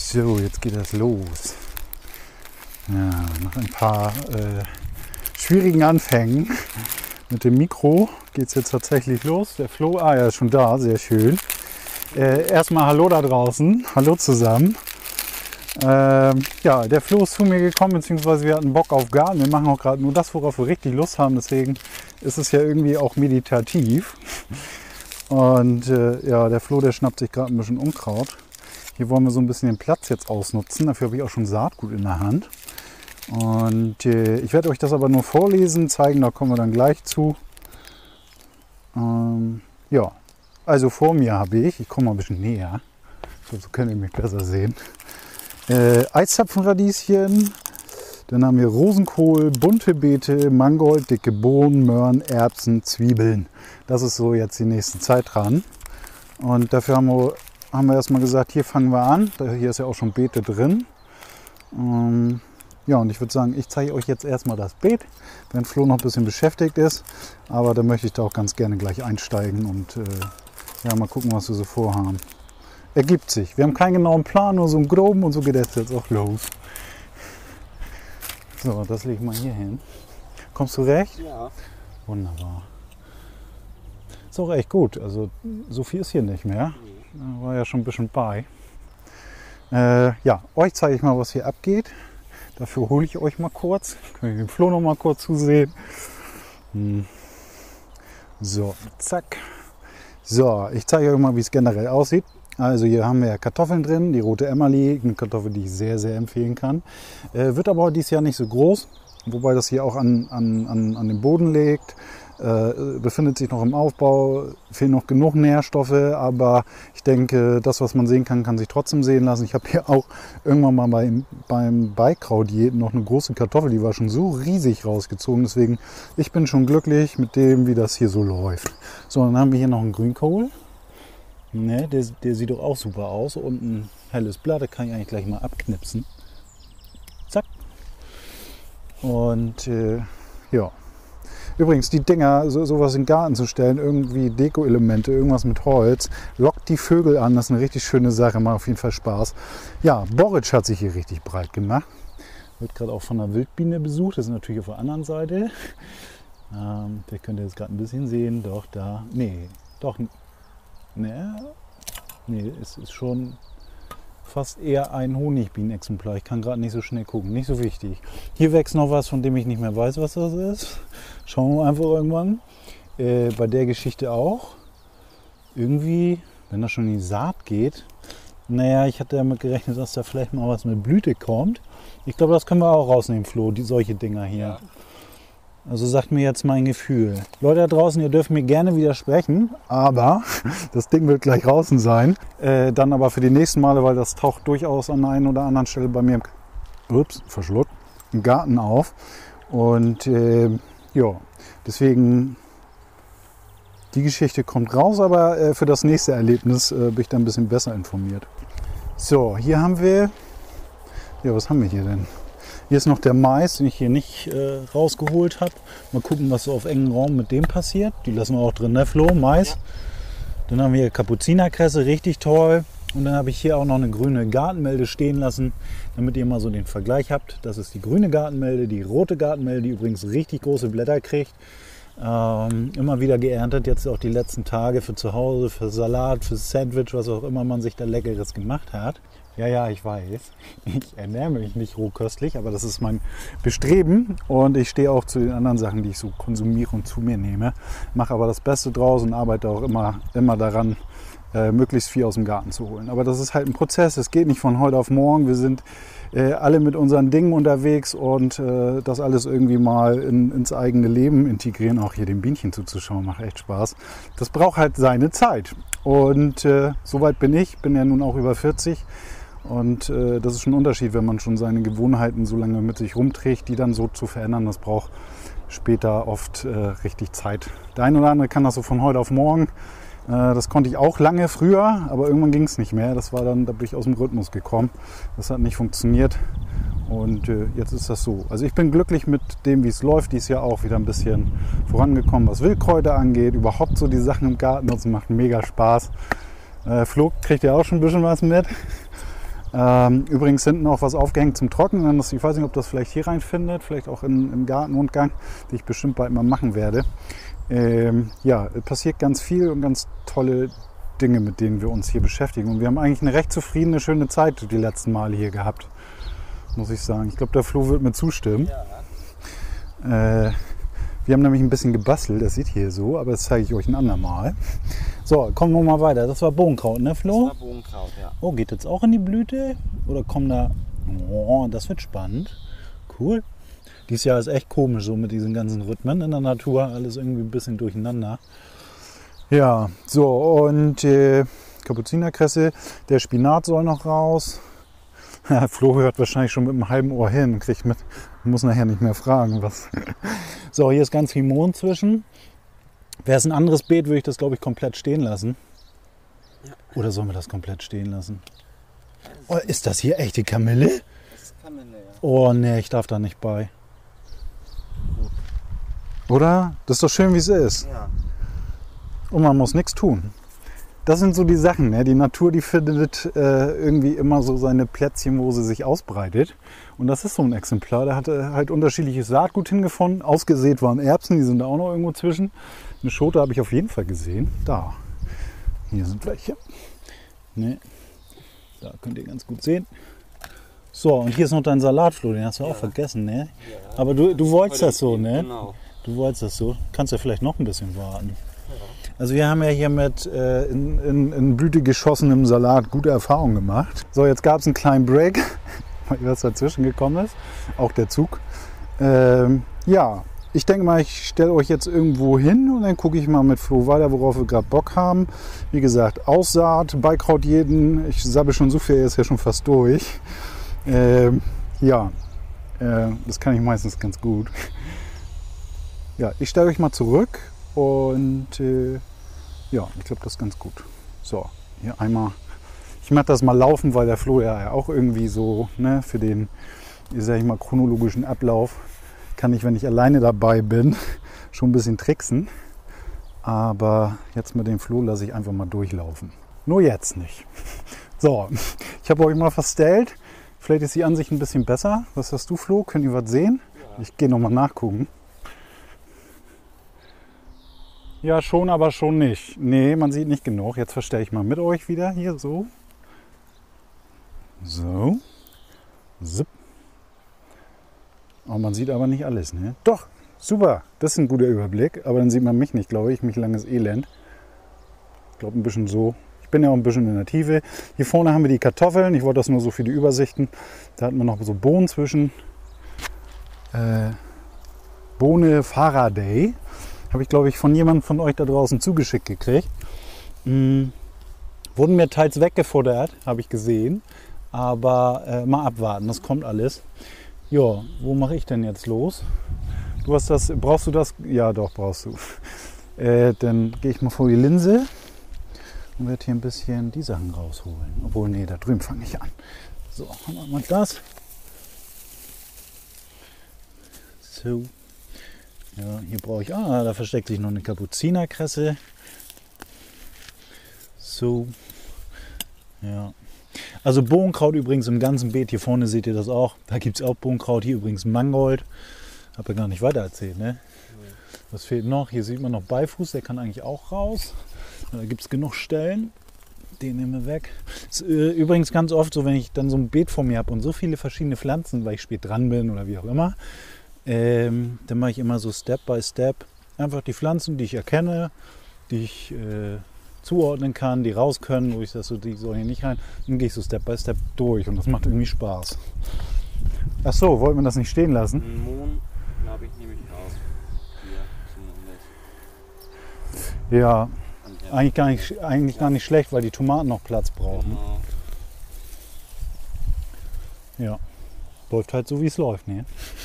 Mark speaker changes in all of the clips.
Speaker 1: So, jetzt geht das los. Ja, nach ein paar schwierigen Anfängen mit dem Mikro geht es jetzt tatsächlich los. Der Flo, ja, ist schon da, sehr schön. Erstmal hallo da draußen, hallo zusammen. Ja, der Flo ist zu mir gekommen, beziehungsweise wir hatten Bock auf Garten. Wir machen auch gerade nur das, worauf wir richtig Lust haben. Deswegen ist es ja irgendwie auch meditativ. Und ja, der Flo, der schnappt sich gerade ein bisschen Unkraut. Hier wollen wir so ein bisschen den Platz jetzt ausnutzen. Dafür habe ich auch schon Saatgut in der Hand. Und ich werde euch das aber nur vorlesen, zeigen, da kommen wir dann gleich zu. Ja, also vor mir habe ich komme mal ein bisschen näher, so könnt ihr mich besser sehen. Eiszapfenradieschen, dann haben wir Rosenkohl, bunte Beete, Mangold, dicke Bohnen, Möhren, Erbsen, Zwiebeln. Das ist so jetzt die nächste Zeit dran. Und dafür haben wir erstmal gesagt, hier fangen wir an. Hier ist ja auch schon Beete drin. Ja, und ich würde sagen, ich zeige euch jetzt erstmal das Beet, wenn Flo noch ein bisschen beschäftigt ist. Aber da möchte ich da auch ganz gerne gleich einsteigen und ja, mal gucken, was wir so vorhaben. Ergibt sich. Wir haben keinen genauen Plan, nur so einen groben und so geht das jetzt auch los. So, das lege ich mal hier hin. Kommst du recht?
Speaker 2: Ja.
Speaker 1: Wunderbar. Ist auch echt gut. Also so viel ist hier nicht mehr. War ja schon ein bisschen bei. Ja, euch zeige ich mal, was hier abgeht. Dafür hole ich euch mal kurz. Könnt ihr den Flo noch mal kurz zusehen. So, zack. So, ich zeige euch mal, wie es generell aussieht. Also hier haben wir Kartoffeln drin, die rote Emmerli, eine Kartoffel, die ich sehr, sehr empfehlen kann. Wird aber dieses Jahr nicht so groß, wobei das hier auch an den Boden liegt. Befindet sich noch im Aufbau, fehlen noch genug Nährstoffe, aber ich denke, das, was man sehen kann, kann sich trotzdem sehen lassen. Ich habe hier auch irgendwann mal beim Beikraut noch eine große Kartoffel, die war schon so riesig rausgezogen, deswegen ich bin schon glücklich mit dem, wie das hier so läuft. So, dann haben wir hier noch einen Grünkohl. Ne, der sieht doch auch super aus und ein helles Blatt, das kann ich eigentlich gleich mal abknipsen. Zack. Und ja. Übrigens, die Dinger, sowas in den Garten zu stellen, irgendwie Deko-Elemente, irgendwas mit Holz, lockt die Vögel an. Das ist eine richtig schöne Sache, macht auf jeden Fall Spaß. Ja, Boric hat sich hier richtig breit gemacht. Wird gerade auch von einer Wildbiene besucht. Das ist natürlich auf der anderen Seite. Der könnt ihr jetzt gerade ein bisschen sehen. Doch, da. Nee, doch. Nee, es ist schon fast eher ein Honigbienenexemplar. Ich kann gerade nicht so schnell gucken, nicht so wichtig. Hier wächst noch was, von dem ich nicht mehr weiß, was das ist. Schauen wir einfach irgendwann. Bei der Geschichte auch. Irgendwie, wenn das schon in die Saat geht, naja, ich hatte damit gerechnet, dass da vielleicht mal was mit Blüte kommt. Ich glaube, das können wir auch rausnehmen, Flo, solche Dinger hier. Ja. Also sagt mir jetzt mein Gefühl. Leute da draußen, ihr dürft mir gerne widersprechen, aber das Ding wird gleich draußen sein. Dann aber für die nächsten Male, weil das taucht durchaus an der einen oder anderen Stelle bei mir im Garten auf. Und ja, deswegen, die Geschichte kommt raus, aber für das nächste Erlebnis bin ich dann ein bisschen besser informiert. So, hier haben wir, ja, was haben wir hier denn? Hier ist noch der Mais, den ich hier nicht rausgeholt habe. Mal gucken, was so auf engem Raum mit dem passiert. Die lassen wir auch drin, ne Flo? Mais. Ja. Dann haben wir hier Kapuzinerkresse, richtig toll. Und dann habe ich hier auch noch eine grüne Gartenmelde stehen lassen, damit ihr mal so den Vergleich habt. Das ist die grüne Gartenmelde, die rote Gartenmelde, die übrigens richtig große Blätter kriegt. Immer wieder geerntet, jetzt auch die letzten Tage für zu Hause, für Salat, für Sandwich, was auch immer man sich da Leckeres gemacht hat. Ja, ich weiß. Ich ernähre mich nicht rohköstlich, aber das ist mein Bestreben. Und ich stehe auch zu den anderen Sachen, die ich so konsumiere und zu mir nehme. Mache aber das Beste draus und arbeite auch immer daran, möglichst viel aus dem Garten zu holen. Aber das ist halt ein Prozess. Es geht nicht von heute auf morgen. Wir sind alle mit unseren Dingen unterwegs und das alles irgendwie mal ins eigene Leben integrieren. Auch hier den Bienchen zuzuschauen, macht echt Spaß. Das braucht halt seine Zeit. Und soweit bin ich. Bin ja nun auch über 40. Und das ist schon ein Unterschied, wenn man schon seine Gewohnheiten so lange mit sich rumträgt, die dann so zu verändern. Das braucht später oft richtig Zeit. Der eine oder andere kann das so von heute auf morgen. Das konnte ich auch lange früher, aber irgendwann ging es nicht mehr. Da bin ich aus dem Rhythmus gekommen. Das hat nicht funktioniert und jetzt ist das so. Also ich bin glücklich mit dem, wie es läuft. Dies Jahr auch wieder ein bisschen vorangekommen, was Wildkräuter angeht. Überhaupt so die Sachen im Garten nutzen, macht mega Spaß. Flo kriegt ja auch schon ein bisschen was mit. Übrigens hinten auch was aufgehängt zum Trocknen. Ich weiß nicht, ob das vielleicht hier reinfindet, vielleicht auch im Gartenrundgang, die ich bestimmt bald mal machen werde. Ja, passiert ganz viel und ganz tolle Dinge, mit denen wir uns hier beschäftigen. Und wir haben eigentlich eine recht zufriedene, schöne Zeit die letzten Male hier gehabt, muss ich sagen. Ich glaube, der Flo wird mir zustimmen. Ja. Wir haben nämlich ein bisschen gebastelt, das sieht hier so, aber das zeige ich euch ein andermal. So, kommen wir mal weiter. Das war Bohnenkraut, ne Flo?
Speaker 2: Das war Bohnenkraut, ja.
Speaker 1: Oh, geht jetzt auch in die Blüte? Oder kommen da... Oh, das wird spannend. Cool. Dieses Jahr ist echt komisch, so mit diesen ganzen Rhythmen in der Natur. Alles irgendwie ein bisschen durcheinander. Ja, so und Kapuzinerkresse. Der Spinat soll noch raus. Ja, Flo hört wahrscheinlich schon mit einem halben Ohr hin. Kriegt mit, muss nachher nicht mehr fragen, was... So, hier ist ganz viel Mohn zwischen. Wäre es ein anderes Beet, würde ich das, glaube ich, komplett stehen lassen. Ja. Oder sollen wir das komplett stehen lassen? Oh, ist das hier echte Kamille?
Speaker 2: Das ist Kamille, ja.
Speaker 1: Oh ne, ich darf da nicht bei. Oder? Das ist doch schön, wie es ist.
Speaker 2: Ja.
Speaker 1: Und man muss nichts tun. Das sind so die Sachen. Ne? Die Natur, die findet irgendwie immer so seine Plätzchen, wo sie sich ausbreitet. Und das ist so ein Exemplar. Der hatte halt unterschiedliches Saatgut hingefunden. Ausgesät waren Erbsen, die sind da auch noch irgendwo zwischen. Eine Schote habe ich auf jeden Fall gesehen. Da. Hier sind welche. Ne? Da könnt ihr ganz gut sehen. So, und hier ist noch dein Salatfloh, den hast du auch vergessen, ne? Ja. Aber du wolltest das so, ne?
Speaker 2: Genau.
Speaker 1: Du wolltest das so. Kannst ja vielleicht noch ein bisschen warten. Also wir haben ja hier mit in Blüte geschossenem Salat gute Erfahrungen gemacht. So, jetzt gab es einen kleinen Break, weil was dazwischen gekommen ist. Auch der Zug. Ja, ich denke mal, ich stelle euch jetzt irgendwo hin und dann gucke ich mal mit Flo weiter, worauf wir gerade Bock haben. Wie gesagt, Aussaat, Beikraut jeden. Ich sabbel schon so viel, er ist ja schon fast durch. Ja, das kann ich meistens ganz gut. Ja, ich stelle euch mal zurück und ja, ich glaube, das ist ganz gut. So, hier einmal. Ich mache das mal laufen, weil der Flo ja auch irgendwie so, ne, für den, sag ich mal, chronologischen Ablauf kann ich, wenn ich alleine dabei bin, schon ein bisschen tricksen. Aber jetzt mit dem Flo lasse ich einfach mal durchlaufen. Nur jetzt nicht. So, ich habe euch mal verstellt. Vielleicht ist die Ansicht ein bisschen besser. Was hast du, Flo? Könnt ihr was sehen? Ja. Ich gehe nochmal nachgucken. Ja, schon, aber schon nicht. Nee, man sieht nicht genug. Jetzt verstelle ich mal mit euch wieder hier so. So. Zip. Oh, man sieht aber nicht alles, ne? Doch, super. Das ist ein guter Überblick. Aber dann sieht man mich nicht, glaube ich. Mich langes Elend. Ich glaube, ein bisschen so. Ich bin ja auch ein bisschen in der Tiefe. Hier vorne haben wir die Kartoffeln. Ich wollte das nur so für die Übersichten. Da hatten wir noch so Bohnen zwischen. Bohne Faraday. Habe ich, glaube ich, von jemandem von euch da draußen zugeschickt gekriegt. Wurden mir teils weggefuttert, habe ich gesehen. Aber mal abwarten, das kommt alles. Ja, wo mache ich denn jetzt los? Du hast das, brauchst du das? Ja, doch, brauchst du. Dann gehe ich mal vor die Linse und werde hier ein bisschen die Sachen rausholen. Obwohl, nee, da drüben fange ich an. So, haben wir mal das. So. Ja, hier brauche ich, da versteckt sich noch eine Kapuzinerkresse. So. Ja. Also Bohnenkraut übrigens im ganzen Beet. Hier vorne seht ihr das auch. Da gibt es auch Bohnenkraut. Hier übrigens Mangold. Habe ja gar nicht weiter erzählt, ne? Was fehlt noch? Hier sieht man noch Beifuß. Der kann eigentlich auch raus. Da gibt es genug Stellen. Den nehmen wir weg. Ist übrigens ganz oft so, wenn ich dann so ein Beet vor mir habe und so viele verschiedene Pflanzen, weil ich spät dran bin oder wie auch immer, dann mache ich immer so Step by Step einfach die Pflanzen, die ich erkenne, die ich zuordnen kann, die raus können, wo ich das so, die sollen hier nicht rein. Dann gehe ich so Step by Step durch und das macht irgendwie Spaß. Ach so, wollten wir das nicht stehen lassen?
Speaker 2: Den Mohn, glaube ich, nehme ich raus. Hier,
Speaker 1: ja, eigentlich gar nicht schlecht, weil die Tomaten noch Platz brauchen. Genau. Ja, läuft halt so, wie es läuft, ne?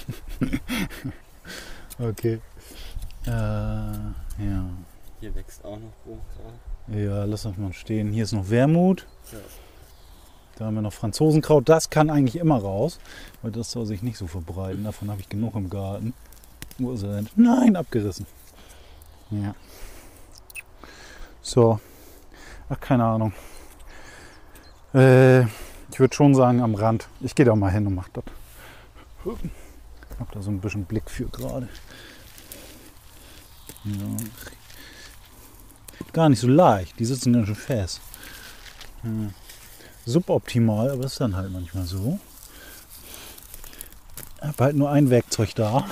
Speaker 1: Okay. Ja.
Speaker 2: Hier wächst auch noch Bohnenkraut.
Speaker 1: Ja, lass uns mal stehen. Hier ist noch Wermut.
Speaker 2: Ja.
Speaker 1: Da haben wir noch Franzosenkraut. Das kann eigentlich immer raus, weil das soll sich nicht so verbreiten. Davon habe ich genug im Garten. Wo ist er denn? Nein, abgerissen. Ja. So. Ach, keine Ahnung. Ich würde schon sagen am Rand. Ich gehe da mal hin und mache das. Ich habe da so ein bisschen Blick für gerade. Ja. Gar nicht so leicht. Die sitzen ganz schön fest. Ja. Suboptimal, aber das ist dann halt manchmal so. Ich habe halt nur ein Werkzeug da.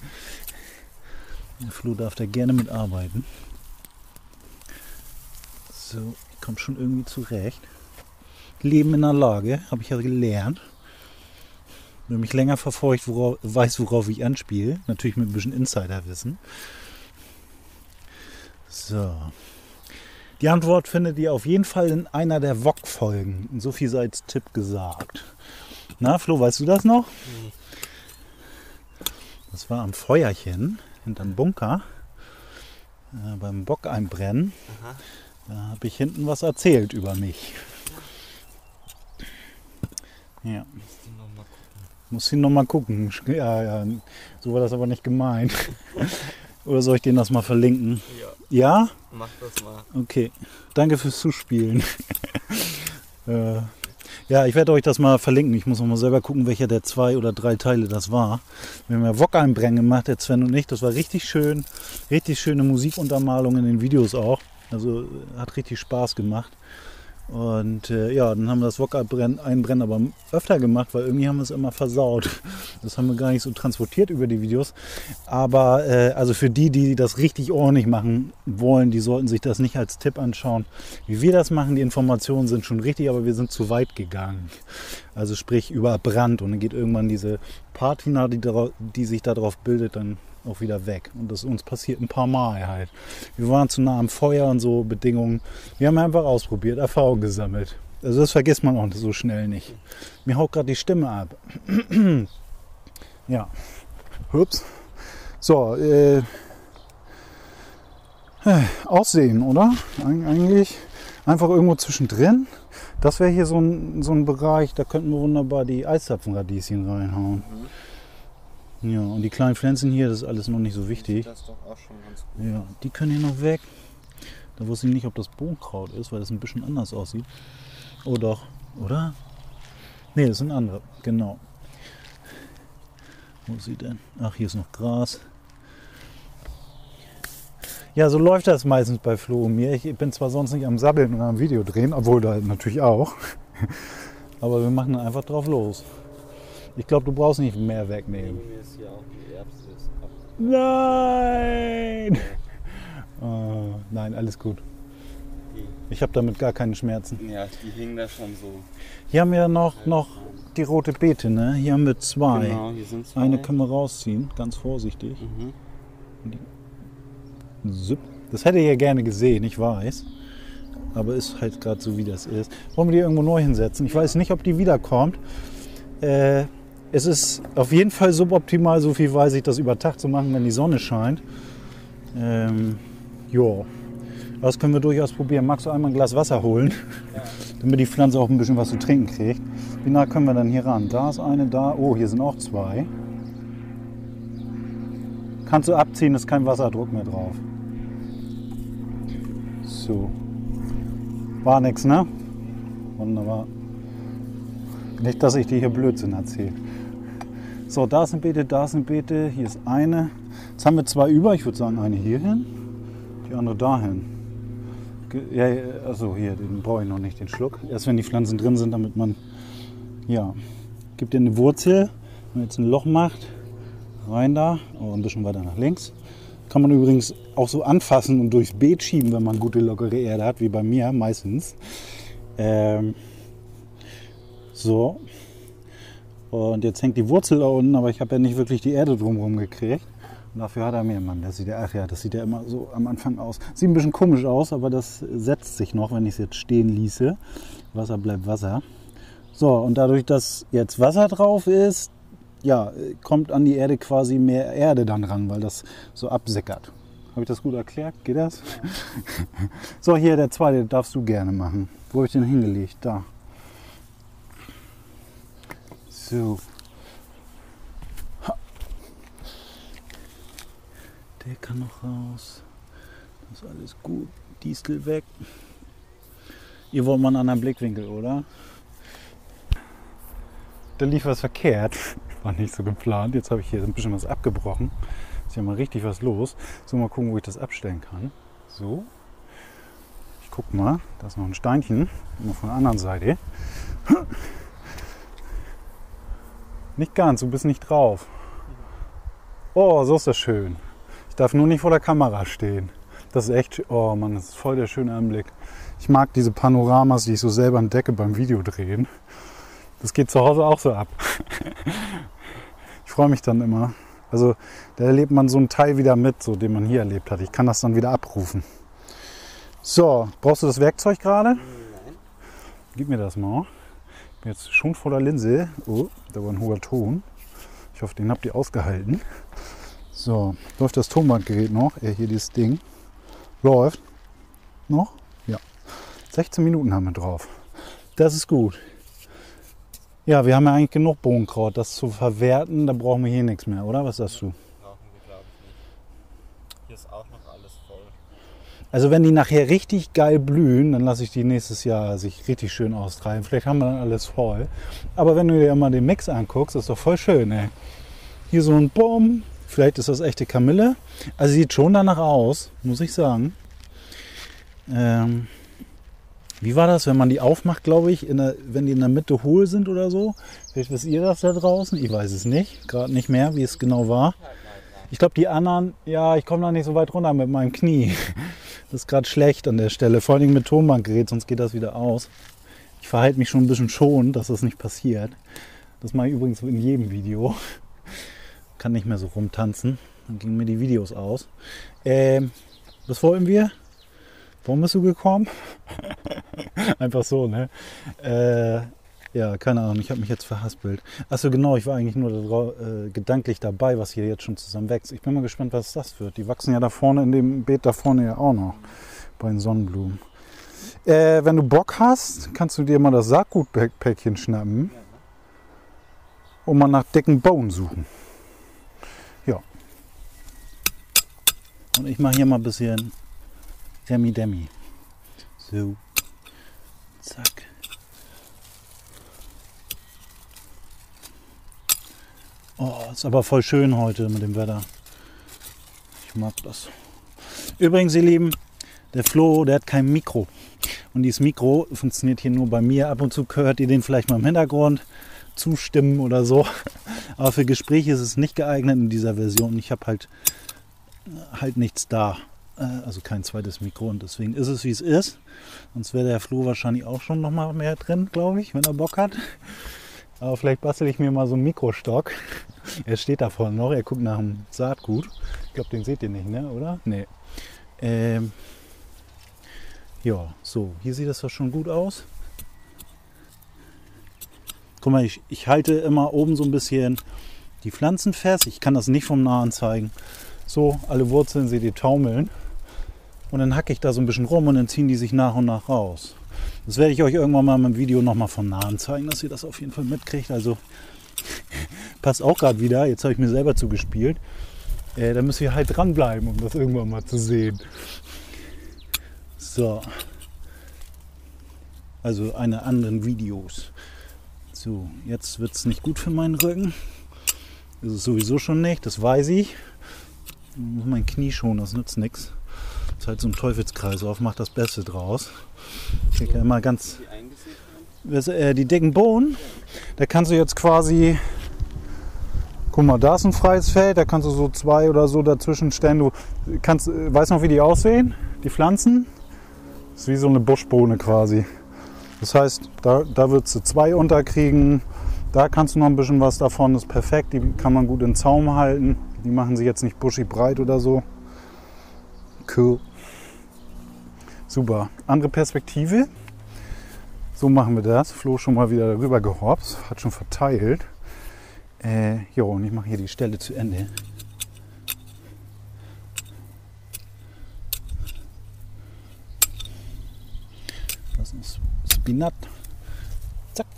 Speaker 1: Der Flo darf da gerne mitarbeiten. So, ich komme schon irgendwie zurecht. Leben in der Lage, habe ich ja gelernt. Wer mich länger verfolgt, weiß, worauf ich anspiele. Natürlich mit ein bisschen Insiderwissen. So. Die Antwort findet ihr auf jeden Fall in einer der VOG-Folgen. So viel sei als Tipp gesagt. Na, Flo, weißt du das noch?
Speaker 2: Nee.
Speaker 1: Das war am Feuerchen hinterm Bunker. Beim Bock einbrennen.
Speaker 2: Aha.
Speaker 1: Da habe ich hinten was erzählt über mich. Ja. Muss ihn noch mal gucken. Ja, so war das aber nicht gemeint. Oder soll ich den das mal verlinken?
Speaker 2: Ja.
Speaker 1: Ja?
Speaker 2: Mach das mal.
Speaker 1: Okay. Danke fürs Zuspielen. Ja, ich werde euch das mal verlinken. Ich muss noch mal selber gucken, welcher der 2 oder 3 Teile das war. Wir haben ja Wok einbrennen gemacht, der Sven und ich. Das war richtig schön. Richtig schöne Musikuntermalung in den Videos auch. Also hat richtig Spaß gemacht. Und ja, dann haben wir das Wok einbrennen aber öfter gemacht, weil irgendwie haben wir es immer versaut. Das haben wir gar nicht so transportiert über die Videos. Aber also für die, die das richtig ordentlich machen wollen, die sollten sich das nicht als Tipp anschauen. Wie wir das machen, die Informationen sind schon richtig, aber wir sind zu weit gegangen. Also sprich über Brand und dann geht irgendwann diese Patina, die sich darauf bildet, dann auch wieder weg. Und das ist uns passiert ein paar Mal halt. Wir waren zu nah am Feuer und so Bedingungen. Wir haben einfach ausprobiert, Erfahrung gesammelt. Also das vergisst man auch so schnell nicht. Mir haut gerade die Stimme ab. Ja. Hups. So, Aussehen, oder? Eigentlich einfach irgendwo zwischendrin. Das wäre hier so ein Bereich, da könnten wir wunderbar die Eiszapfenradieschen reinhauen. Ja, und die kleinen Pflänzchen hier, das ist alles noch nicht so wichtig.
Speaker 2: Das ist doch auch schon ganz gut.
Speaker 1: Ja, die können hier noch weg. Da wusste ich nicht, ob das Bohnenkraut ist, weil das ein bisschen anders aussieht. Oh doch, oder? Ne, das sind andere, genau. Wo ist sie denn? Ach, hier ist noch Gras. Ja, so läuft das meistens bei Flo und mir. Ich bin zwar sonst nicht am Sabbeln und am Video drehen, obwohl da natürlich auch. Aber wir machen einfach drauf los. Ich glaube, du brauchst nicht mehr wegnehmen.
Speaker 2: Mir ist hier auch die Erbse ist ab.
Speaker 1: Nein! Oh, nein, alles gut. Ich habe damit gar keine Schmerzen.
Speaker 2: Ja, die hingen da schon so.
Speaker 1: Hier haben wir noch die rote Beete, ne? Hier haben wir 2.
Speaker 2: Genau, hier sind 2.
Speaker 1: Eine können wir rausziehen, ganz vorsichtig.
Speaker 2: Mhm.
Speaker 1: Das hätte ich ja gerne gesehen, ich weiß. Aber ist halt gerade so, wie das ist. Wollen wir die irgendwo neu hinsetzen? Ich weiß nicht, ob die wiederkommt. Es ist auf jeden Fall suboptimal, so viel weiß ich, das über Tag zu machen, wenn die Sonne scheint. Ja, das können wir durchaus probieren. Magst du einmal ein Glas Wasser holen,
Speaker 2: Ja.
Speaker 1: damit die Pflanze auch ein bisschen was zu trinken kriegt? Wie nah können wir dann hier ran? Da ist eine, da. Oh, hier sind auch 2. Kannst du abziehen, ist kein Wasserdruck mehr drauf. So. War nix, ne? Wunderbar. Nicht, dass ich dir hier Blödsinn erzähle. So, da ist eine Beete, da ist eine Beete, hier ist eine. Jetzt haben wir 2 über, ich würde sagen eine hier hin, die andere dahin. Ja, also hier, den brauche ich noch nicht, den Schluck. Erst wenn die Pflanzen drin sind, damit man, ja, gibt ihr eine Wurzel. Wenn man jetzt ein Loch macht, rein da, oh, ein bisschen weiter nach links. Kann man übrigens auch so anfassen und durchs Beet schieben, wenn man gute lockere Erde hat, wie bei mir meistens. So. Und jetzt hängt die Wurzel da unten, aber ich habe ja nicht wirklich die Erde drumherum gekriegt. Und dafür hat er mir, Mann, das sieht ja immer so am Anfang aus. Sieht ein bisschen komisch aus, aber das setzt sich noch, wenn ich es jetzt stehen ließe. Wasser bleibt Wasser. So, und dadurch, dass jetzt Wasser drauf ist, ja, kommt an die Erde quasi mehr Erde dann ran, weil das so absickert. Habe ich das gut erklärt? Geht das? Ja. So, hier der 2, den darfst du gerne machen. Wo habe ich den hingelegt? Da. So. Der kann noch raus. Das ist alles gut. Distel weg. Ihr wollt mal einen anderen Blickwinkel, oder? da lief was verkehrt. War nicht so geplant. Jetzt habe ich hier ein bisschen was abgebrochen. Ist ja mal richtig was los. So, mal gucken, wo ich das abstellen kann. So. Ich guck mal. Da ist noch ein Steinchen. Immer von der anderen Seite. Nicht ganz, du bist nicht drauf. Oh, so ist das schön. Ich darf nur nicht vor der Kamera stehen. Das ist echt, oh Mann, das ist voll der schöne Anblick. Ich mag diese Panoramas, die ich so selber entdecke beim Videodrehen. Das geht zu Hause auch so ab. Ich freue mich dann immer. Also da erlebt man so einen Teil wieder mit, so den man hier erlebt hat. Ich kann das dann wieder abrufen. So, brauchst du das Werkzeug gerade?
Speaker 2: Nein.
Speaker 1: Gib mir das mal. Ich bin jetzt schon vor der Linse. Oh, da war ein hoher Ton. Ich hoffe, den habt ihr ausgehalten. So, läuft das Tonbandgerät noch? Hier dieses Ding. Läuft. Noch? Ja. 16 Minuten haben wir drauf. Das ist gut. Ja, wir haben ja eigentlich genug Bohnenkraut. Das zu verwerten, da brauchen wir hier nichts mehr, oder? Was sagst du?
Speaker 2: Brauchen wir, glaube ich, nicht. Hier ist auch noch alles voll.
Speaker 1: Also wenn die nachher richtig geil blühen, dann lasse ich die nächstes Jahr sich richtig schön austreiben. Vielleicht haben wir dann alles voll. Aber wenn du dir mal den Mix anguckst, ist doch voll schön, ey. Hier so ein Baum. Vielleicht ist das echte Kamille. Also sieht schon danach aus, muss ich sagen. Wie war das, wenn man die aufmacht, glaube ich, wenn die in der Mitte hohl sind oder so? Vielleicht wisst ihr das da draußen? Ich weiß es nicht. Gerade nicht mehr, wie es genau war. Ich glaube, die anderen, ja, ich komme da nicht so weit runter mit meinem Knie. Das ist gerade schlecht an der Stelle. Vor allem mit Tonbandgerät, sonst geht das wieder aus. Ich verhalte mich schon ein bisschen schonend, dass das nicht passiert. Das mache ich übrigens in jedem Video. Kann nicht mehr so rumtanzen. Dann gingen mir die Videos aus. Was wollten wir? Warum bist du gekommen? Einfach so, ne? Ja, keine Ahnung, ich habe mich jetzt verhaspelt. Achso, genau, ich war eigentlich nur gedanklich dabei, was hier jetzt schon zusammen wächst. Ich bin mal gespannt, was das wird. Die wachsen ja da vorne, in dem Beet da vorne ja auch noch, bei den Sonnenblumen. Wenn du Bock hast, kannst du dir mal das Saatgutpäckchen schnappen und mal nach dicken Bohnen suchen. Ja. Und ich mache hier mal ein bisschen Demi. So. Zack. Oh, ist aber voll schön heute mit dem Wetter. Ich mag das. Übrigens, ihr Lieben, der Flo, der hat kein Mikro. Und dieses Mikro funktioniert hier nur bei mir. Ab und zu hört ihr den vielleicht mal im Hintergrund zustimmen oder so. Aber für Gespräche ist es nicht geeignet in dieser Version. Ich habe halt nichts da. Also kein zweites Mikro und deswegen ist es, wie es ist. Sonst wäre der Flo wahrscheinlich auch schon noch mal mehr drin, glaube ich, wenn er Bock hat. Aber vielleicht bastel ich mir mal so einen Mikrostock. Er steht da vorne noch, er guckt nach dem Saatgut. Ich glaube, den seht ihr nicht, ne? Oder? Nee. Ja, so, hier sieht das doch schon gut aus. Guck mal, ich halte immer oben so ein bisschen die Pflanzen fest. Ich kann das nicht vom Nahen zeigen. So, alle Wurzeln seht ihr taumeln. Und dann hacke ich da so ein bisschen rum und dann ziehen die sich nach und nach raus. Das werde ich euch irgendwann mal im Video nochmal von Nahen zeigen, dass ihr das auf jeden Fall mitkriegt. Also passt auch gerade wieder. Jetzt habe ich mir selber zugespielt. Da müsst ihr halt dranbleiben, um das irgendwann mal zu sehen. So. Also eine anderen Videos. So, jetzt wird es nicht gut für meinen Rücken. Das ist sowieso schon nicht, das weiß ich. Ich muss mein Knie schonen, das nützt nichts. Das ist halt so ein Teufelskreislauf, macht das Beste draus. Ich kriege immer ganz. Die dicken Bohnen, da kannst du jetzt quasi. Guck mal, da ist ein freies Feld, da kannst du so 2 oder so dazwischen stellen. Du kannst, weißt noch, wie die aussehen? Die Pflanzen? Das ist wie so eine Buschbohne quasi. Das heißt, da würdest du 2 unterkriegen. Da kannst du noch ein bisschen was davon, das ist perfekt. Die kann man gut in den Zaum halten. Die machen sich jetzt nicht buschig breit oder so. Cool. Super. Andere Perspektive. So machen wir das. Flo schon mal wieder darüber gehopst. Hat schon verteilt. Jo, und ich mache hier die Stelle zu Ende. Das ist Spinat. Zack.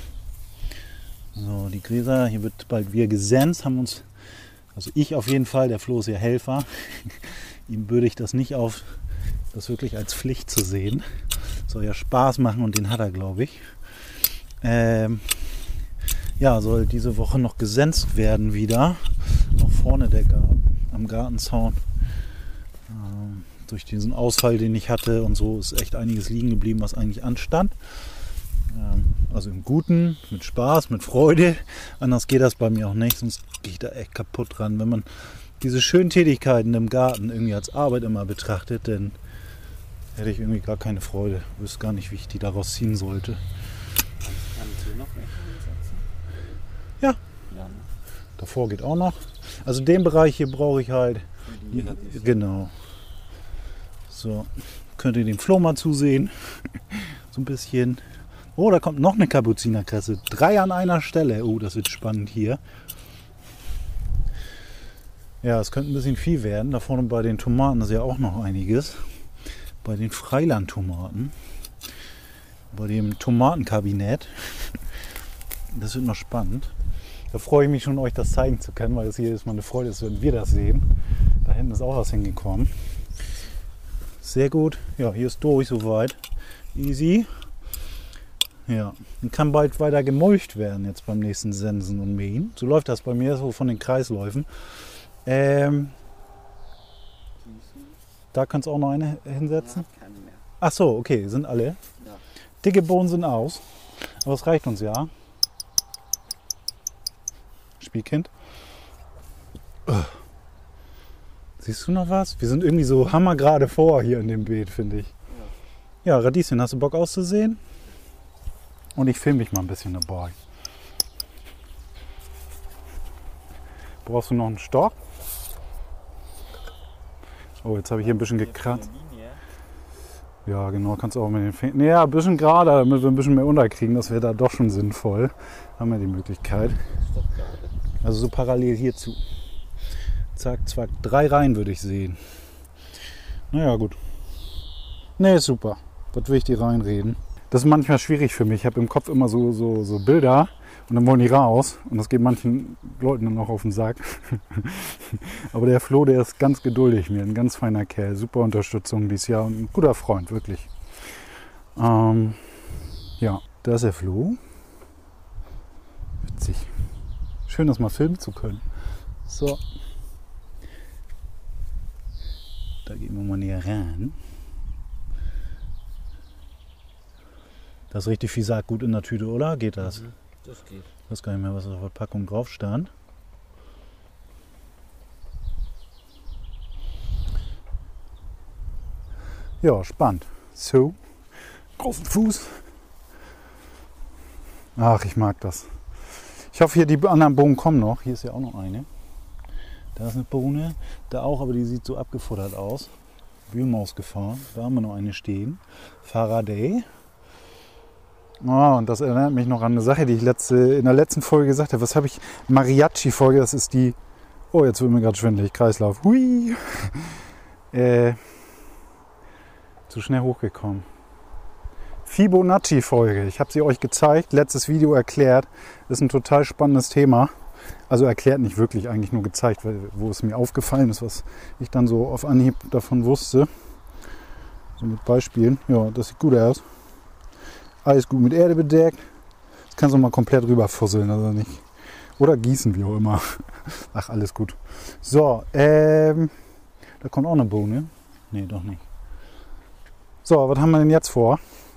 Speaker 1: So, die Gräser, hier wird bald wieder gesenzt, haben uns, also ich auf jeden Fall, der Flo ist ja Helfer. Ihm bürde ich das nicht auf, das wirklich als Pflicht zu sehen. Soll ja Spaß machen und den hat er, glaube ich. Ja, soll diese Woche noch gesenzt werden wieder. Auch vorne am Gartenzaun. Durch diesen Ausfall, den ich hatte und so, ist echt einiges liegen geblieben, was eigentlich anstand. Also im Guten, mit Spaß, mit Freude. Anders geht das bei mir auch nicht, sonst gehe ich da echt kaputt dran. Wenn man diese schönen Tätigkeiten im Garten irgendwie als Arbeit immer betrachtet, dann hätte ich irgendwie gar keine Freude. Ich wüsste gar nicht, wie ich die daraus ziehen sollte.
Speaker 2: Kannst du noch welche einsetzen?
Speaker 1: Ja,
Speaker 2: Ja, ne?
Speaker 1: davor geht auch noch. Also den Bereich hier brauche ich halt.
Speaker 2: Die Radieschen.
Speaker 1: Genau. So, könnt ihr dem Flo mal zusehen. So ein bisschen. Oh, da kommt noch eine Kapuzinerkresse. 3 an einer Stelle. Oh, das wird spannend hier. Ja, es könnte ein bisschen viel werden. Da vorne bei den Tomaten ist ja auch noch einiges. Bei den Freilandtomaten. Bei dem Tomatenkabinett. Das wird noch spannend. Da freue ich mich schon, euch das zeigen zu können, weil es hier ist mal eine Freude ist, wenn wir das sehen. Da hinten ist auch was hingekommen. Sehr gut. Ja, hier ist durch soweit. Easy. Ja, und kann bald weiter gemulcht werden jetzt beim nächsten Sensen und Mähen. So läuft das bei mir, so von den Kreisläufen. Da kannst du auch noch eine hinsetzen.
Speaker 2: Ja, keine mehr.
Speaker 1: Ach so, okay, sind alle.
Speaker 2: Ja.
Speaker 1: Dicke Bohnen sind aus. Aber es reicht uns ja. Spielkind. Siehst du noch was? Wir sind irgendwie so hammergerade vor hier in dem Beet, finde ich. Ja, Radieschen, hast du Bock auszusehen? Und ich filme mich mal ein bisschen dabei. Brauchst du noch einen Stock? Oh, jetzt habe ich hier ein bisschen gekratzt. Ja, genau, kannst du auch mit den Fingern. Naja, ein bisschen gerade, damit wir ein bisschen mehr unterkriegen. Das wäre da doch schon sinnvoll. Haben wir die Möglichkeit. Also so parallel hierzu. Zack, zack. 3 Reihen würde ich sehen. Naja, gut. Ne, ist super. Was will ich die reinreden? Das ist manchmal schwierig für mich. Ich habe im Kopf immer so Bilder und dann wollen die raus. Und das geht manchen Leuten dann auch auf den Sack. Aber der Flo, der ist ganz geduldig mir. Ein ganz feiner Kerl. Super Unterstützung dieses Jahr und ein guter Freund, wirklich. Ja, da ist der Flo. Witzig. Schön, das mal filmen zu können. So. Da gehen wir mal näher ran. Das ist richtig viel Saatgut in der Tüte, oder? Geht das?
Speaker 2: Das geht.
Speaker 1: Ich weiß gar nicht mehr, was auf der Packung drauf stand. Ja, spannend. So, großen Fuß. Ach, ich mag das. Ich hoffe, hier die anderen Bohnen kommen noch. Hier ist ja auch noch eine. Da ist eine Bohne. Da auch, aber die sieht so abgefuttert aus. Wühlmaus gefahren. Da haben wir noch eine stehen. Faraday. Oh, und das erinnert mich noch an eine Sache, die ich in der letzten Folge gesagt habe. Was habe ich? Mariachi-Folge, das ist die... Oh, jetzt wird mir gerade schwindelig. Kreislauf. Hui. Zu schnell hochgekommen. Fibonacci-Folge. Ich habe sie euch gezeigt, letztes Video erklärt. Das ist ein total spannendes Thema. Also erklärt nicht wirklich, eigentlich nur gezeigt, wo es mir aufgefallen ist, was ich dann so auf Anhieb davon wusste. So mit Beispielen. Ja, das sieht gut aus. Alles gut mit Erde bedeckt. Das kannst du mal komplett rüberfusseln, also nicht. Oder gießen, wie auch immer. Ach, alles gut. So, da kommt auch eine Bohne. Nee, doch nicht. So, was haben wir denn jetzt vor?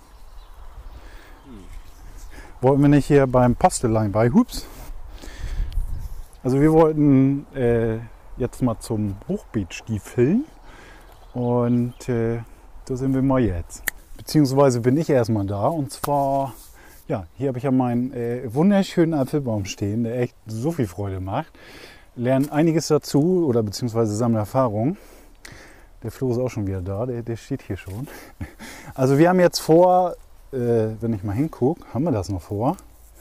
Speaker 1: Wollten wir nicht hier beim Postelein bei? Hups. Also wir wollten jetzt mal zum Hochbeetstiefeln. Und da sind wir mal jetzt. Beziehungsweise bin ich erstmal da. Und zwar, ja, hier habe ich ja meinen wunderschönen Apfelbaum stehen, der echt so viel Freude macht. Lernen einiges dazu oder beziehungsweise sammeln Erfahrung. Der Flo ist auch schon wieder da, der steht hier schon. Also wir haben jetzt vor, wenn ich mal hingucke, haben wir das noch vor?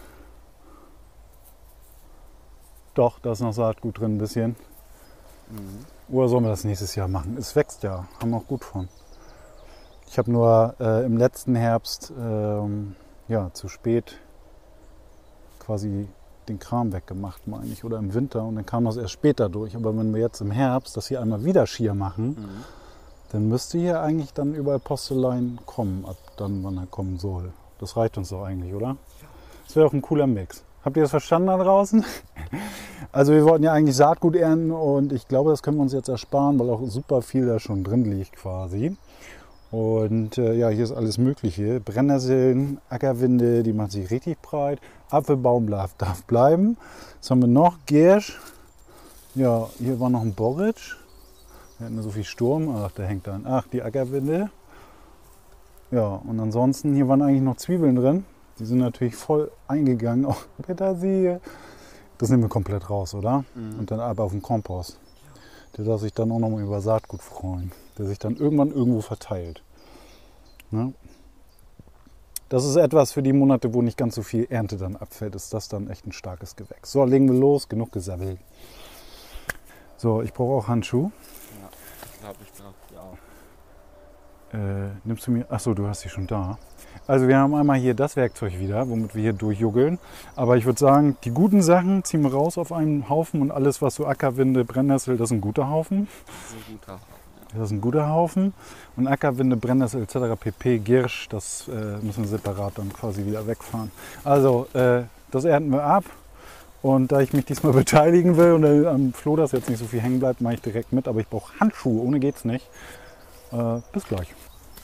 Speaker 1: Doch, da ist noch Saatgut drin ein bisschen. Oder sollen wir das nächstes Jahr machen? Es wächst ja, haben wir auch gut von. Ich habe nur im letzten Herbst ja, zu spät quasi den Kram weggemacht, meine ich, oder im Winter, und dann kam das erst später durch. Aber wenn wir jetzt im Herbst das hier einmal wieder schier machen, dann müsste hier eigentlich dann überall Postelein kommen, ab dann, wann er kommen soll. Das reicht uns doch eigentlich, oder? Das wäre auch ein cooler Mix. Habt ihr das verstanden da draußen? Also wir wollten ja eigentlich Saatgut ernten und ich glaube, das können wir uns jetzt ersparen, weil auch super viel da schon drin liegt quasi. Und ja, hier ist alles Mögliche. Brennnesseln, Ackerwinde, die macht sich richtig breit. Apfelbaum darf bleiben. Was haben wir noch? Giersch. Ja, hier war noch ein Borretsch. Wir hatten so viel Sturm. Ach, der hängt dann. Ach, die Ackerwinde. Ja, und ansonsten, hier waren eigentlich noch Zwiebeln drin. Die sind natürlich voll eingegangen. Auch Petersilie. Das nehmen wir komplett raus, oder?
Speaker 2: Mhm.
Speaker 1: Und dann ab auf den Kompost. Der darf sich dann auch nochmal über Saatgut freuen. Der sich dann irgendwann irgendwo verteilt. Ne? Das ist etwas für die Monate, wo nicht ganz so viel Ernte dann abfällt. Ist das dann echt ein starkes Gewächs. So, legen wir los. Genug gesammelt. So, ich brauche auch Handschuhe.
Speaker 2: Ja, ich glaube, ich brauche die auch.
Speaker 1: Nimmst du mir? Achso, du hast die schon da. Also wir haben einmal hier das Werkzeug wieder, womit wir hier durchjuggeln. Aber ich würde sagen, die guten Sachen ziehen wir raus auf einen Haufen und alles, was so Ackerwinde, Brennnessel, das ist ein guter Haufen.
Speaker 2: Das ist ein guter Haufen. Ja.
Speaker 1: Das ist ein guter Haufen. Und Ackerwinde, Brennnessel etc. pp. Giersch, das müssen wir separat dann quasi wieder wegfahren. Also das ernten wir ab. Und da ich mich diesmal beteiligen will und am Floh, dass jetzt nicht so viel hängen bleibt, mache ich direkt mit. Aber ich brauche Handschuhe, ohne geht's nicht. Bis gleich.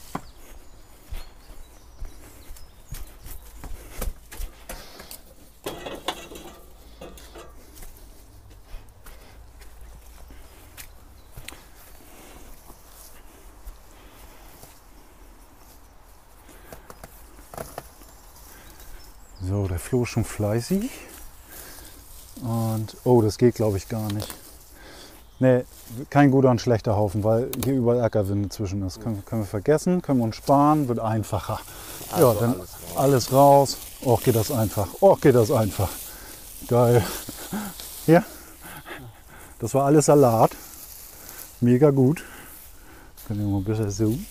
Speaker 1: So, der Floh ist schon fleißig. Und, oh, das geht glaube ich gar nicht. Ne, kein guter und schlechter Haufen, weil hier überall Ackerwinde zwischen ist. Können wir vergessen, können wir uns sparen, wird einfacher.
Speaker 2: Also
Speaker 1: ja, dann alles raus. Och, geht das einfach. Och, geht das einfach. Geil. Hier, das war alles Salat. Mega gut. Können wir mal ein bisschen zoomen.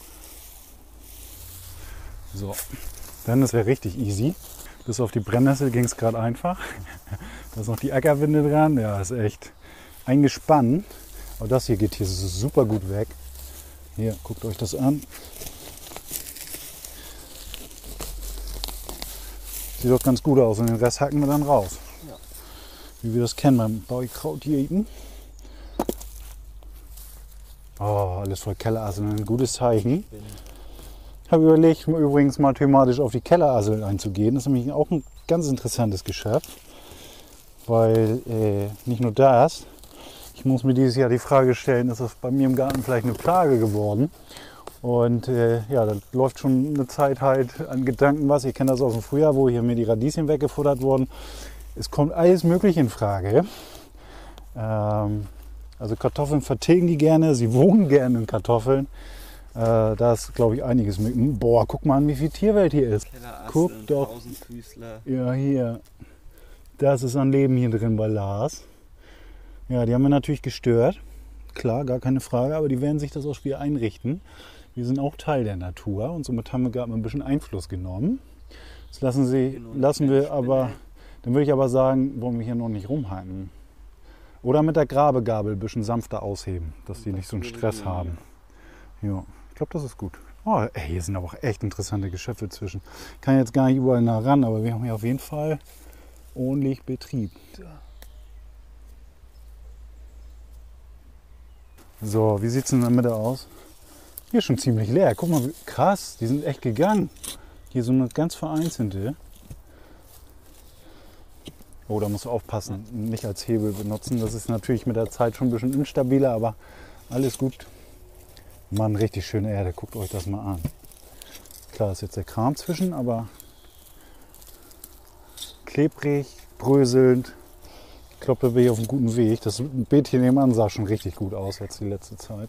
Speaker 1: So, dann das wäre richtig easy. Bis auf die Brennnessel ging es gerade einfach. Da ist noch die Ackerwinde dran. Ja, ist echt eingespannt. Aber das hier geht hier super gut weg. Hier, guckt euch das an. Sieht doch ganz gut aus und den Rest hacken wir dann raus.
Speaker 2: Ja.
Speaker 1: Wie wir das kennen beim Baukrautjäten. Oh, alles voll Kellerassel, ein gutes Zeichen. Ich habe überlegt, übrigens mal thematisch auf die Kellerassel einzugehen. Das ist nämlich auch ein ganz interessantes Geschäft. Weil nicht nur das, ich muss mir dieses Jahr die Frage stellen, ist das bei mir im Garten vielleicht eine Plage geworden? Und ja, da läuft schon eine Zeit halt an Gedanken was. Ich kenne das aus dem Frühjahr, wo hier mir die Radieschen weggefuttert wurden. Es kommt alles Mögliche in Frage. Also Kartoffeln vertilgen die gerne, sie wohnen gerne in Kartoffeln. Da ist, glaube ich, einiges mit. Boah, guck mal an, wie viel Tierwelt hier ist. Guck doch.
Speaker 2: Tausendfüßler.
Speaker 1: Ja, hier. Das ist an Leben hier drin bei Lars. Ja, die haben wir natürlich gestört. Klar, gar keine Frage, aber die werden sich das auch wieder einrichten. Wir sind auch Teil der Natur und somit haben wir gerade mal ein bisschen Einfluss genommen. Das lassen wir aber, dann würde ich aber sagen, wollen wir hier noch nicht rumhaken. Oder mit der Grabegabel ein bisschen sanfter ausheben, dass die nicht so einen Stress haben. Ja, ich glaube, das ist gut. Oh, ey, hier sind aber auch echt interessante Geschöpfe zwischen. Ich kann jetzt gar nicht überall nah ran, aber wir haben hier auf jeden Fall ordentlich Betrieb. So, wie sieht es in der Mitte aus? Hier ist schon ziemlich leer. Guck mal, krass, die sind echt gegangen. Hier so eine ganz vereinzelte. Oh, da musst du aufpassen, nicht als Hebel benutzen. Das ist natürlich mit der Zeit schon ein bisschen instabiler, aber alles gut. Mann, richtig schöne Erde, guckt euch das mal an. Klar ist jetzt der Kram zwischen, aber klebrig, bröselnd. Ich glaube, da bin ich auf einem guten Weg. Das Beet hier nebenan sah schon richtig gut aus jetzt die letzte Zeit.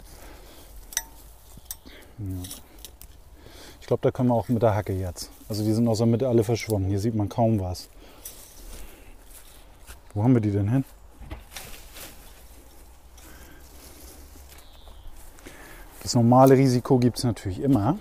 Speaker 1: Ja. Ich glaube, da können wir auch mit der Hacke jetzt. Also die sind aus der Mitte alle verschwunden. Hier sieht man kaum was. Wo haben wir die denn hin? Das normale Risiko gibt es natürlich immer,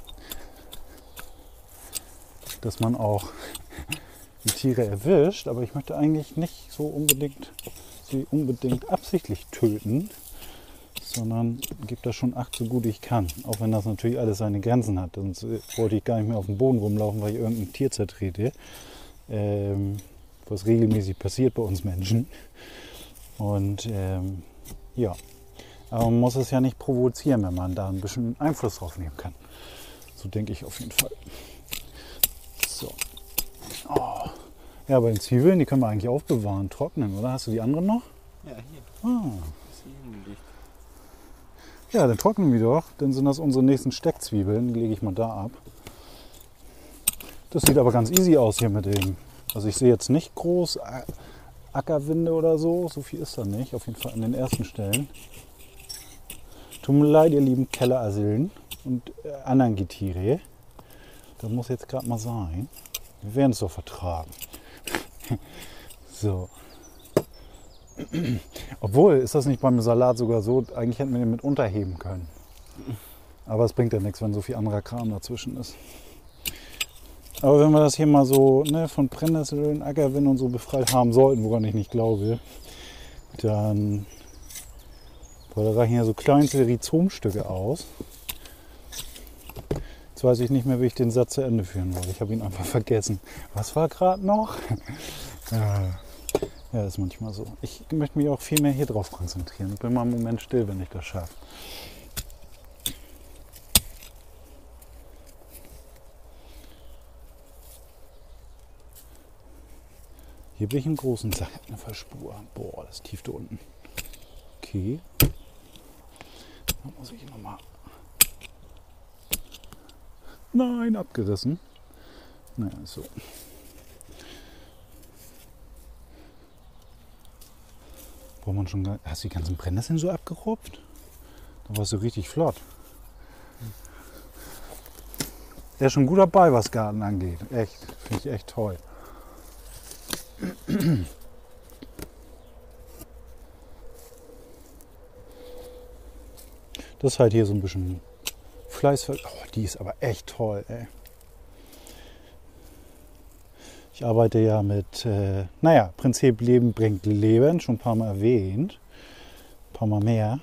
Speaker 1: dass man auch die Tiere erwischt, aber ich möchte eigentlich nicht so sie unbedingt absichtlich töten, sondern gebe da schon Acht, so gut ich kann. Auch wenn das natürlich alles seine Grenzen hat. Sonst wollte ich gar nicht mehr auf dem Boden rumlaufen, weil ich irgendein Tier zertrete. was regelmäßig passiert bei uns Menschen. Und ja, aber man muss es ja nicht provozieren, wenn man da ein bisschen Einfluss drauf nehmen kann. So denke ich auf jeden Fall. So. Oh. Ja, bei den Zwiebeln, die können wir eigentlich aufbewahren, trocknen, oder? Hast du die anderen noch?
Speaker 2: Ja, hier.
Speaker 1: Ah.
Speaker 2: Ist hier hingelegt.
Speaker 1: Ja, dann trocknen wir doch. Dann sind das unsere nächsten Steckzwiebeln. Die lege ich mal da ab. Das sieht aber ganz easy aus hier mit dem. Also ich sehe jetzt nicht groß Ackerwinde oder so. So viel ist da nicht. Auf jeden Fall an den ersten Stellen. Tut mir leid, ihr lieben Kellerasillen und anderen Getiere. Das muss jetzt gerade mal sein. Wir werden es doch vertragen. So. Obwohl, ist das nicht beim Salat sogar so, eigentlich hätten wir den mit unterheben können. Aber es bringt ja nichts, wenn so viel anderer Kram dazwischen ist. Aber wenn wir das hier mal so von Brennnesseln, Ackerwind und so befreit haben sollten, woran ich nicht glaube, dann da reichen ja so kleinste Rhizomstücke aus. Jetzt weiß ich nicht mehr, wie ich den Satz zu Ende führen wollte. Ich habe ihn einfach vergessen. Was war gerade noch? Ja, ist manchmal so. Ich möchte mich auch viel mehr hier drauf konzentrieren. Ich bin mal einen Moment still, wenn ich das schaffe. Hier bin ich im großen Sack. Eine Verspur. Boah, das ist tief da unten. Okay. Da muss ich nochmal. Nein, abgerissen. Naja, so. Braucht man schon. Hast du die ganzen Brennnesseln so abgerupft? Da warst du richtig flott. Der ist schon gut dabei, was Garten angeht. Echt. Finde ich echt toll. Das ist halt hier so ein bisschen Fleiß. Oh, die ist aber echt toll, ey. Ich arbeite ja mit, Prinzip Leben bringt Leben, schon ein paar Mal erwähnt. Ein paar Mal mehr.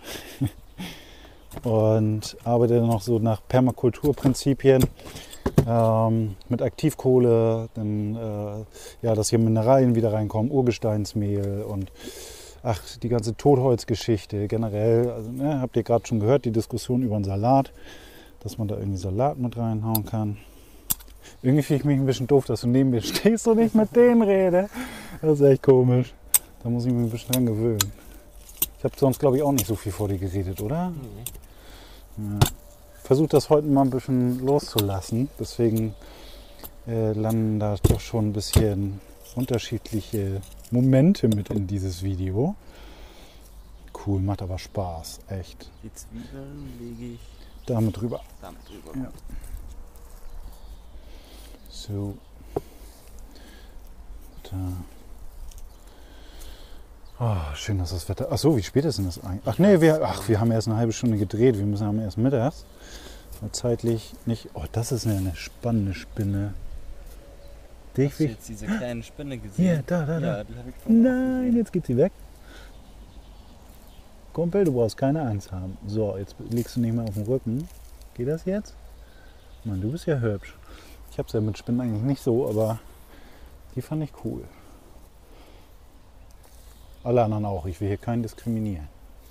Speaker 1: Und arbeite dann noch so nach Permakulturprinzipien. Mit Aktivkohle, dann, dass hier Mineralien wieder reinkommen, Urgesteinsmehl und die ganze Totholzgeschichte generell. Also, habt ihr gerade schon gehört, die Diskussion über den Salat, dass man da irgendwie Salat mit reinhauen kann. Irgendwie finde ich mich ein bisschen doof, dass du neben mir stehst und ich mit denen rede. Das ist echt komisch. Da muss ich mich ein bisschen dran gewöhnen. Ich habe sonst, glaube ich, auch nicht so viel vor dir geredet, oder? Nee. Ja. Versuche das heute mal ein bisschen loszulassen. Deswegen landen da doch schon ein bisschen unterschiedliche Momente mit in dieses Video. Cool, macht aber Spaß, echt.
Speaker 2: Die Zwiebeln lege ich
Speaker 1: damit drüber. Ja. So. Da. Oh, schön, dass das Wetter. Ach so, wie spät ist denn das eigentlich? Ach nee, wir haben erst eine halbe Stunde gedreht. Wir haben erst mittags. Weil zeitlich nicht. Oh, das ist eine spannende Spinne.
Speaker 2: Hast du jetzt diese kleine Spinne gesehen?
Speaker 1: Hier, da.
Speaker 2: Ja, die habe ich vorhin auch
Speaker 1: Nein,
Speaker 2: gesehen.
Speaker 1: jetzt geht sie weg. Kumpel, du brauchst keine Angst haben. So, jetzt liegst du nicht mehr auf dem Rücken. Geht das jetzt? Mann, du bist ja hübsch. Ich habe es ja mit Spinnen eigentlich nicht so, aber die fand ich cool. Alle anderen auch. Ich will hier keinen diskriminieren.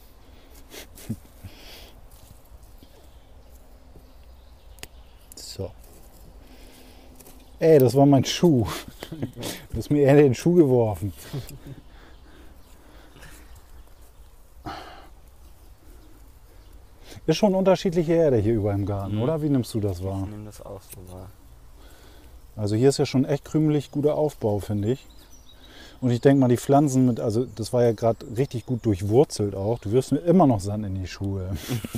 Speaker 1: So. Ey, das war mein Schuh. Du hast mir eher den Schuh geworfen. Ist schon unterschiedliche Erde hier über im Garten, oder? Wie nimmst du das wahr?
Speaker 2: Ich nehme das auch so wahr.
Speaker 1: Also hier ist ja schon echt krümelig guter Aufbau, finde ich. Und ich denke mal, die Pflanzen also das war ja gerade richtig gut durchwurzelt auch. Du wirfst mir immer noch Sand in die Schuhe.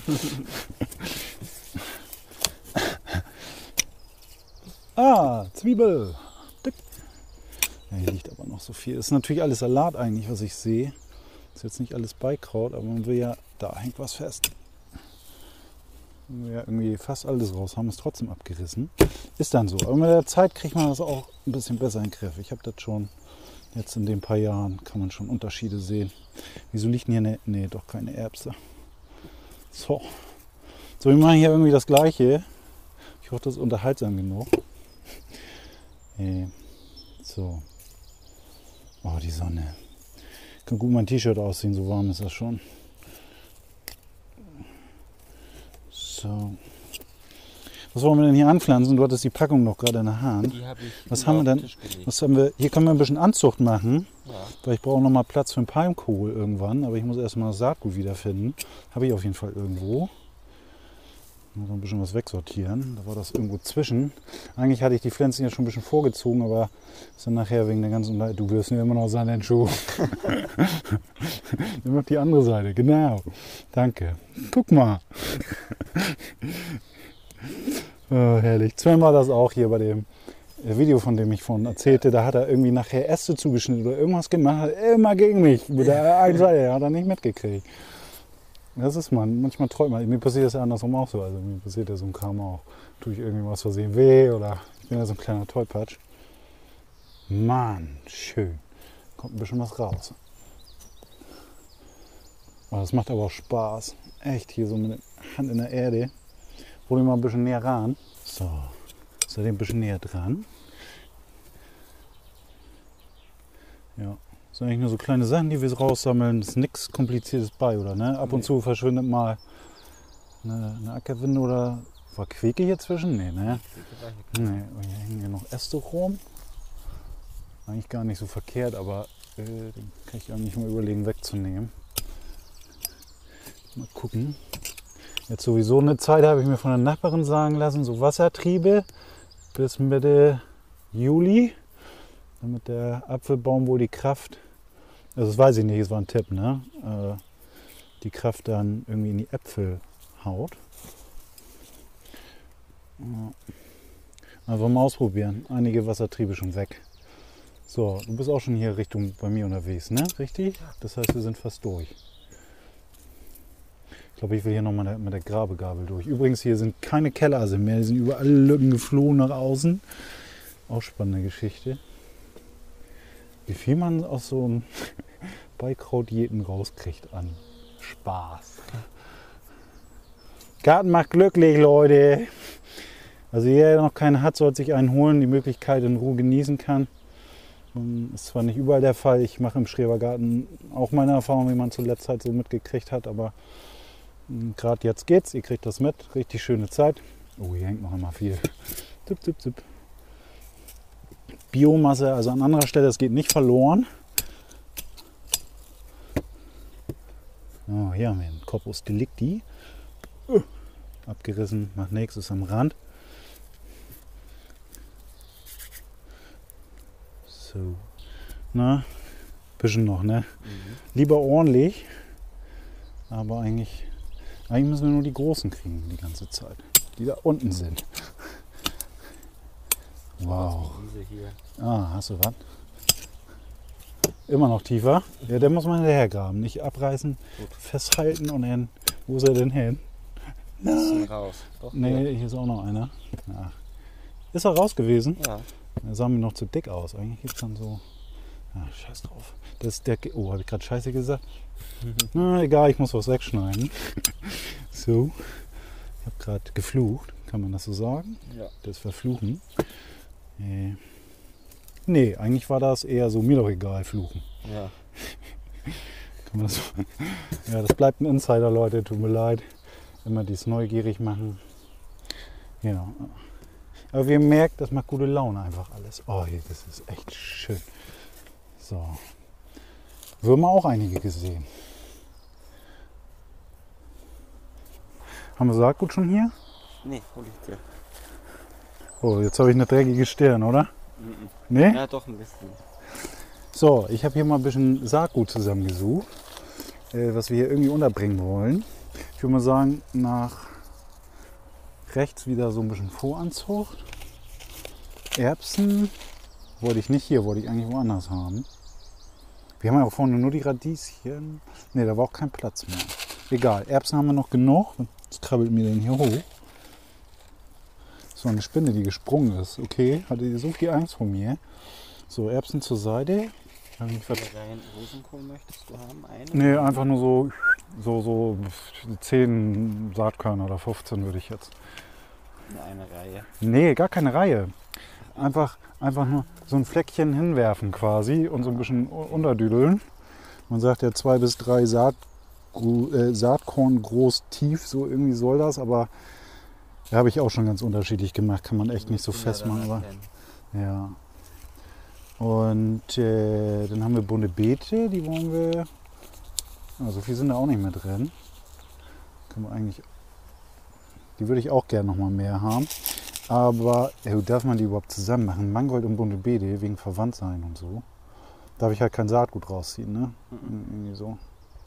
Speaker 1: Zwiebel. Ja, hier liegt aber noch so viel. Das ist natürlich alles Salat eigentlich, was ich sehe. Das ist jetzt nicht alles Beikraut, aber man will ja, da hängt was fest. Wenn wir ja irgendwie fast alles raus haben, ist trotzdem abgerissen. Ist dann so. Aber mit der Zeit kriegt man das auch ein bisschen besser in den Griff. Ich habe das schon, jetzt in den paar Jahren kann man schon Unterschiede sehen. Wieso liegt denn hier nee, doch keine Erbse. So, wir machen hier irgendwie das Gleiche. Ich hoffe, das ist unterhaltsam genug. So. Oh, die Sonne. Kann gut mein T-Shirt ausziehen, so warm ist das schon. So. Was wollen wir denn hier anpflanzen? Du hattest die Packung noch gerade in der Hand.
Speaker 2: Die habe ich
Speaker 1: Was haben wir denn? Was haben wir? Hier können wir ein bisschen Anzucht machen.
Speaker 2: Ja.
Speaker 1: Weil ich brauche noch mal Platz für einen Palmkohl irgendwann. Aber ich muss erstmal das Saatgut wiederfinden. Habe ich auf jeden Fall irgendwo. Muss noch ein bisschen was wegsortieren. Da war das irgendwo zwischen. Eigentlich hatte ich die Pflänzchen ja schon ein bisschen vorgezogen, aber ist dann nachher wegen der ganzen Leid. Du wirst mir immer noch seinen Schuh. Nimm noch die andere Seite. Genau. Danke. Guck mal. Oh, herrlich. Sven war das auch hier bei dem Video, von dem ich vorhin erzählte. Da hat er irgendwie nachher Äste zugeschnitten oder irgendwas gemacht. Hat immer gegen mich. Mit der einen Seite hat er nicht mitgekriegt. Das ist man. Manchmal träumt man. Mir passiert das ja andersrum auch so. Also mir passiert ja so ein Kram auch. Tue ich irgendwie was versehen weh oder ich bin ja so ein kleiner Tollpatsch. Mann, schön. Kommt ein bisschen was raus. Oh, das macht aber auch Spaß. Echt hier so mit der Hand in der Erde. Hol ich mal ein bisschen näher ran. So, seid ihr ein bisschen näher dran. Ja, das sind eigentlich nur so kleine Sachen, die wir so raussammeln. Das ist nichts Kompliziertes bei, oder? Ne? Ab und zu verschwindet mal eine Ackerwinde oder... War Queke hier zwischen? Nee, ne? Nee, und hier hängen ja noch Äste rum. Eigentlich gar nicht so verkehrt, aber den kann ich eigentlich mal überlegen wegzunehmen. Mal gucken. Jetzt sowieso eine Zeit, habe ich mir von der Nachbarin sagen lassen, so Wassertriebe bis Mitte Juli, damit der Apfelbaum wohl die Kraft, also das weiß ich nicht, es war ein Tipp, ne? Die Kraft dann irgendwie in die Äpfel haut. Einfach mal ausprobieren. Einige Wassertriebe schon weg. So, du bist auch schon hier Richtung bei mir unterwegs, ne? Richtig? Das heißt, wir sind fast durch. Ich glaube, ich will hier noch mal mit der Grabegabel durch. Übrigens, hier sind keine Kellerasse mehr. Die sind über alle Lücken geflohen nach außen. Auch spannende Geschichte. Wie viel man aus so einem Beikrautjäten rauskriegt an Spaß. Garten macht glücklich, Leute. Also jeder, der noch keinen hat, sollte sich einen holen, die Möglichkeit in Ruhe genießen kann. Ist zwar nicht überall der Fall. Ich mache im Schrebergarten auch meine Erfahrung, wie man zuletzt halt so mitgekriegt hat, aber gerade jetzt geht's, ihr kriegt das mit, richtig schöne Zeit. Oh, hier hängt noch immer viel. Zip, zip, zip. Biomasse, also an anderer Stelle, das geht nicht verloren. Oh, hier haben wir einen Corpus Delicti. Abgerissen, macht nichts, ist am Rand. So, na, bisschen noch, ne? Lieber ordentlich, aber eigentlich müssen wir nur die Großen kriegen die ganze Zeit, die da unten sind. Wow. Ah, hast du was? Immer noch tiefer? Ja, der muss man hinterher graben, nicht abreißen, festhalten und dann, wo ist er denn hin?
Speaker 2: Bisschen raus. Doch,
Speaker 1: Nee, hier ist auch noch einer. Ja. Ist er raus gewesen?
Speaker 2: Ja.
Speaker 1: Der sah mir noch zu dick aus. Eigentlich gibt es dann so. Ja, scheiß drauf. Das ist der. Oh, habe ich gerade Scheiße gesagt? Na, egal, ich muss was wegschneiden. So. Ich habe gerade geflucht. Kann man das so sagen?
Speaker 2: Ja.
Speaker 1: Das Verfluchen. Nee, eigentlich war das eher so, mir doch egal, fluchen.
Speaker 2: Ja.
Speaker 1: Kann man das so? Ja, das bleibt ein Insider, Leute. Tut mir leid. Immer dies neugierig machen. Ja. Aber wie ihr merkt, das macht gute Laune einfach alles. Oh, hier, das ist echt schön. So. Würmer auch einige gesehen. Haben wir Saatgut schon hier?
Speaker 2: Nee, hol ich dir.
Speaker 1: Oh, jetzt habe ich eine dreckige Stirn, oder? Nee?
Speaker 2: Ja, doch ein bisschen.
Speaker 1: So, ich habe hier mal ein bisschen Saatgut zusammengesucht, was wir hier irgendwie unterbringen wollen. Ich würde mal sagen, nach rechts wieder so ein bisschen Voranzucht. Erbsen wollte ich nicht hier, wollte ich eigentlich woanders haben. Wir haben ja auch vorne nur die Radieschen. Ne, da war auch kein Platz mehr. Egal, Erbsen haben wir noch genug. Jetzt krabbelt mir den hier hoch. So eine Spinne, die gesprungen ist. Okay, hatte ihr so viel Angst vor mir. So, Erbsen zur Seite.
Speaker 2: Rosenkohl möchtest du haben? Eine?
Speaker 1: Ne, einfach nur so 10 Saatkörner oder 15 würde ich jetzt.
Speaker 2: Eine Reihe.
Speaker 1: Nee, gar keine Reihe. einfach nur so ein Fleckchen hinwerfen quasi und so ein bisschen unterdüdeln. Man sagt ja 2 bis 3 Saatkorn groß tief, so irgendwie soll das, aber da habe ich auch schon ganz unterschiedlich gemacht, kann man echt nicht so festmachen. Aber, ja. Und dann haben wir bunte Beete, die wollen wir, so viel sind da auch nicht mehr drin. Können wir eigentlich, die würde ich auch gerne noch mal mehr haben. Aber darf man die überhaupt zusammen machen? Mangold und bunte Beete wegen Verwandtsein und so. Darf ich halt kein Saatgut rausziehen, ne? Irgendwie so.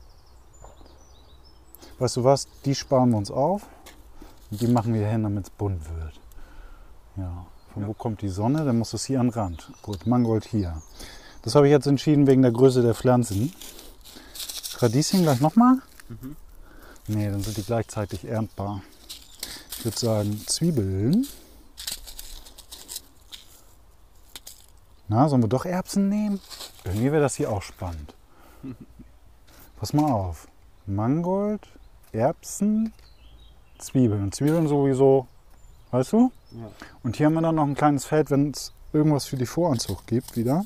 Speaker 1: Weißt du was? Die sparen wir uns auf und die machen wir hin, damit es bunt wird. Ja. Von wo kommt die Sonne? Dann muss es hier an den Rand. Gut, Mangold hier. Das habe ich jetzt entschieden wegen der Größe der Pflanzen. Radieschen gleich nochmal? Nee, dann sind die gleichzeitig erntbar. Ich würde sagen Zwiebeln. Na, sollen wir doch Erbsen nehmen? Irgendwie wäre das hier auch spannend. Pass mal auf. Mangold, Erbsen, Zwiebeln. Und Zwiebeln sowieso, weißt du?
Speaker 2: Ja.
Speaker 1: Und hier haben wir dann noch ein kleines Feld, wenn es irgendwas für die Voranzucht gibt wieder.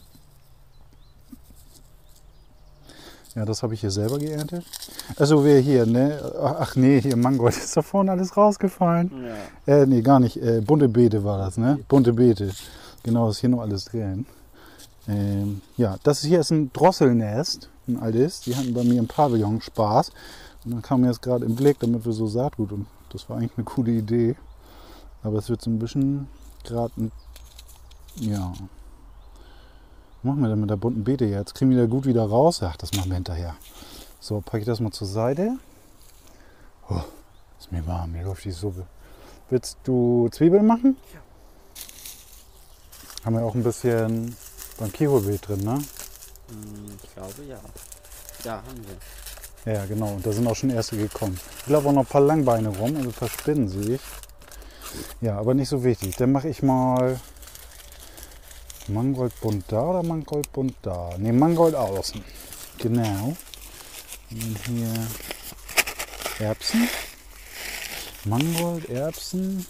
Speaker 1: Ja, das habe ich hier selber geerntet. Also wir hier, ne? Ach nee, hier Mangold ist da vorne alles rausgefallen.
Speaker 2: Ja.
Speaker 1: Nee, gar nicht. Bunte Beete war das, ne? Bunte Beete. Genau, ist hier noch alles drin. Ja, das hier ist ein Drosselnest, ein altes. Die hatten bei mir im Pavillon Spaß. Und dann kam mir jetzt gerade im Blick, damit wir so Saatgut. Und das war eigentlich eine coole Idee. Aber es wird so ein bisschen gerade ein. Ja. Was machen wir denn mit der bunten Beete jetzt? Kriegen wir da gut wieder raus? Ach, das machen wir hinterher. So, packe ich das mal zur Seite. Oh, ist mir warm, mir läuft die Suppe. Willst du Zwiebeln machen?
Speaker 2: Ja.
Speaker 1: Haben wir auch ein bisschen Bankirobeet drin, ne?
Speaker 2: Ich glaube ja. Ja, haben wir.
Speaker 1: Ja, genau. Und da sind auch schon erste gekommen. Ich glaube auch noch ein paar Langbeine rum, also ein paar Spinnen sehe ich. Ja, aber nicht so wichtig. Dann mache ich mal Mangoldbunt da oder Mangoldbunt da? Ne, Mangold außen. Genau. Und hier Erbsen. Mangold, Erbsen.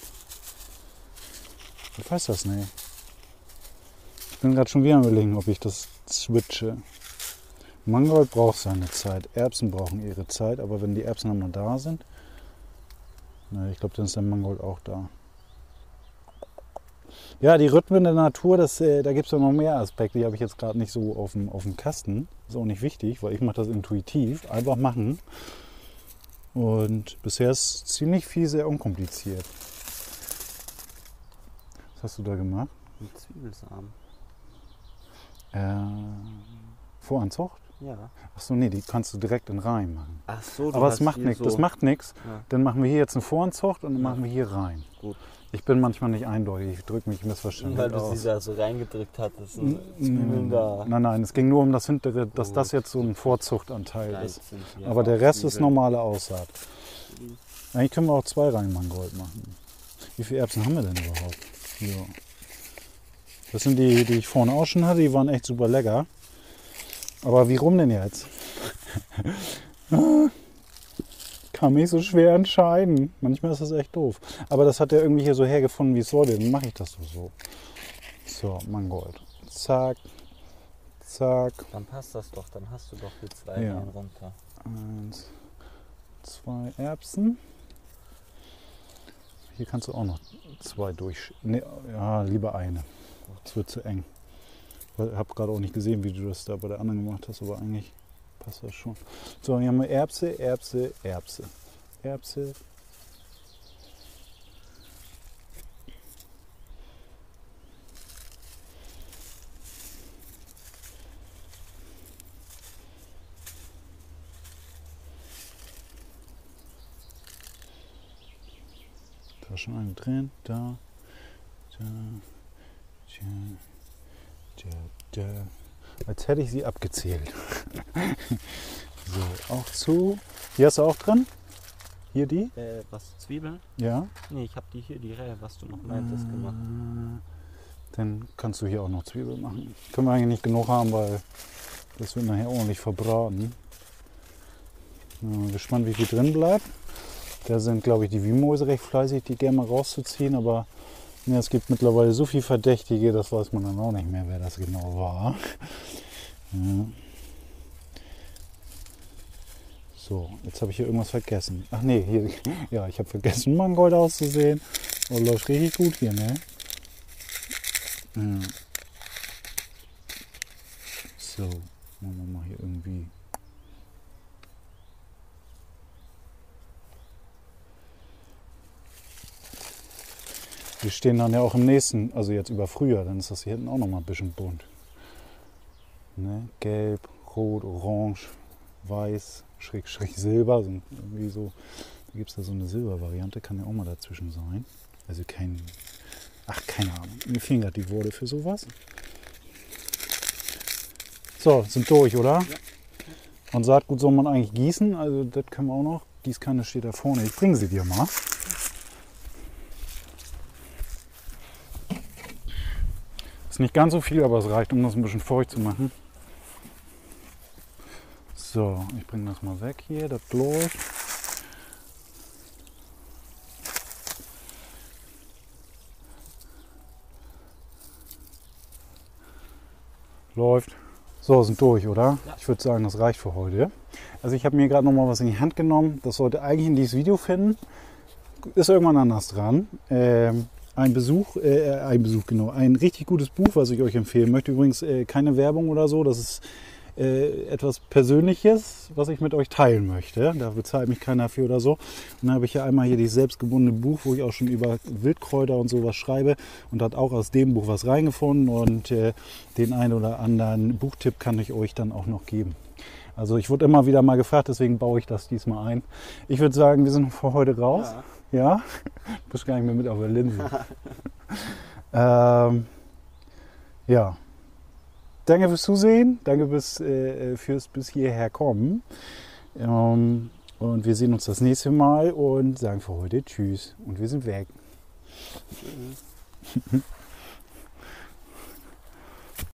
Speaker 1: Ich weiß das nicht. Ich bin gerade schon wieder am Überlegen, ob ich das switche. Mangold braucht seine Zeit. Erbsen brauchen ihre Zeit, aber wenn die Erbsen dann mal da sind, na, ich glaube, dann ist der Mangold auch da. Ja, die Rhythmen der Natur, da gibt es ja noch mehr Aspekte, die habe ich jetzt gerade nicht so auf dem Kasten. Ist auch nicht wichtig, weil ich mache das intuitiv. Einfach machen. Und bisher ist ziemlich viel sehr unkompliziert. Was hast du da gemacht?
Speaker 2: Mit Zwiebelsamen.
Speaker 1: Voranzucht?
Speaker 2: Ja.
Speaker 1: Achso, nee, die kannst du direkt in rein machen.
Speaker 2: Ach so,
Speaker 1: Aber es macht nichts.
Speaker 2: so.
Speaker 1: Das macht nichts.
Speaker 2: Ja.
Speaker 1: Dann machen wir hier jetzt eine Voranzucht und dann
Speaker 2: Ja.
Speaker 1: machen wir hier rein.
Speaker 2: Gut.
Speaker 1: Ich bin manchmal nicht eindeutig, ich drücke mich missverständlich
Speaker 2: Weil du
Speaker 1: aus.
Speaker 2: sie da so reingedrückt hattest. Zwiebeln da.
Speaker 1: Nein, es ging nur um das hintere, dass
Speaker 2: Gut.
Speaker 1: das jetzt so ein Vorzuchtanteil
Speaker 2: Gleich
Speaker 1: ist.
Speaker 2: sind hier
Speaker 1: Aber der
Speaker 2: auch
Speaker 1: Rest ist
Speaker 2: Zwiebeln.
Speaker 1: normale Aussaat. Eigentlich können wir auch 2 Reihen Mangold machen. Wie viele Erbsen haben wir denn überhaupt? Ja. Das sind die ich vorne auch schon hatte, die waren echt super lecker. Aber wie rum denn jetzt? Kann mich so schwer entscheiden. Manchmal ist das echt doof. Aber das hat er irgendwie hier so hergefunden, wie es sollte. Dann mache ich das doch so. So, Mangold. Zack, zack.
Speaker 2: Dann passt das doch, dann hast du doch die 2
Speaker 1: Ja.
Speaker 2: Reihen runter.
Speaker 1: 1, 2 Erbsen. Hier kannst du auch noch 2 durch. Nee, ja, lieber eine. Das wird zu eng. Ich habe gerade auch nicht gesehen, wie du das da bei der anderen gemacht hast, aber eigentlich passt das schon. So, hier haben wir Erbse, Erbse, Erbse. Erbse. Da ist schon eine drin. Da. Als hätte ich sie abgezählt. So, auch zu. Hier hast du auch drin? Hier die?
Speaker 2: Was, Zwiebeln?
Speaker 1: Ja.
Speaker 2: Nee, ich habe die hier, die Reihe, was du noch meintest, gemacht.
Speaker 1: Dann kannst du hier auch noch Zwiebeln machen. Können wir eigentlich nicht genug haben, weil das wird nachher ordentlich verbraten. Mal gespannt, wie viel drin bleibt. Da sind, glaube ich, die Wühlmäuse recht fleißig, die gerne mal rauszuziehen, aber Ja, es gibt mittlerweile so viel Verdächtige, das weiß man dann auch nicht mehr, wer das genau war. Ja. So, jetzt habe ich hier irgendwas vergessen. Ach nee, hier, ja, ich habe vergessen, Mangold auszusehen. Oh, läuft richtig gut hier, ne? Ja. So, machen wir mal hier irgendwie. Wir stehen dann ja auch im nächsten, also jetzt über Frühjahr, dann ist das hier hinten auch noch mal ein bisschen bunt. Ne? Gelb, Rot, Orange, Weiß, Schrägstrich Silber, so irgendwie so. Da gibt es da so eine Silbervariante, kann ja auch mal dazwischen sein. Also kein, ach keine Ahnung, mir fehlen gerade die Worte für sowas. So, sind durch, oder? Ja. Und Saatgut soll man eigentlich gießen, also das können wir auch noch. Gießkanne steht da vorne, ich bringe sie dir mal. Ist nicht ganz so viel, aber es reicht, um das ein bisschen feucht zu machen. So, ich bringe das mal weg hier, das läuft. Läuft. So, sind durch, oder? Ja. Ich würde sagen, das reicht für heute. Also ich habe mir gerade noch mal was in die Hand genommen. Das sollte eigentlich in dieses Video finden. Ist irgendwann anders dran. Ein Besuch, genau. Ein richtig gutes Buch, was ich euch empfehlen möchte. Übrigens keine Werbung oder so. Das ist etwas Persönliches, was ich mit euch teilen möchte. Da bezahlt mich keiner für oder so. Und dann habe ich ja einmal hier dieses selbstgebundene Buch, wo ich auch schon über Wildkräuter und sowas schreibe. Und hat auch aus dem Buch was reingefunden. Und den einen oder anderen Buchtipp kann ich euch dann auch noch geben. Also ich wurde immer wieder mal gefragt, deswegen baue ich das diesmal ein. Ich würde sagen, wir sind für heute raus. Ja? Ja? Du bist gar nicht mehr mit auf der Linse. Ja. Danke fürs Zusehen, danke fürs bis hierher kommen. Und wir sehen uns das nächste Mal und sagen für heute Tschüss. Und wir sind weg. Tschüss.